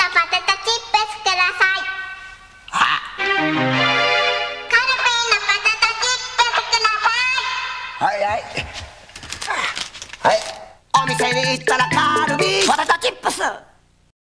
ポテトチップスください。カルビーのポテトチップスください。 はいはいはい。お店に行ったらカルビーポテトチップス。